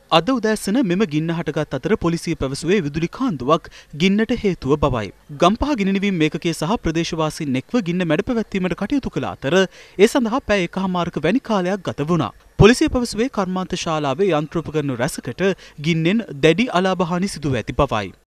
අද උදෑසන මෙම ගින්න හටගත් අතර පොලිසිය පැවසුවේ විදුලි කාන්දුවක් ගින්නට හේතුව බවයි. ගම්පහ ගිනිනිවීම් ඒකකය සහ ප්‍රදේශවාසීන් එක්ව ගින්න මැඩ පැවැත්වීමට කටයුතු කළ අතර ඒ සඳහා පැය එකහමාරක වැනි කාලයක් ගත වුණා. පොලිසිය පැවසුවේ කර්මාන්ත ශාලාවේ යන්ත්‍රෝපකරණ රැසකට ගින්නෙන් දැඩි අලාභ හානි සිදුව ඇති බවයි.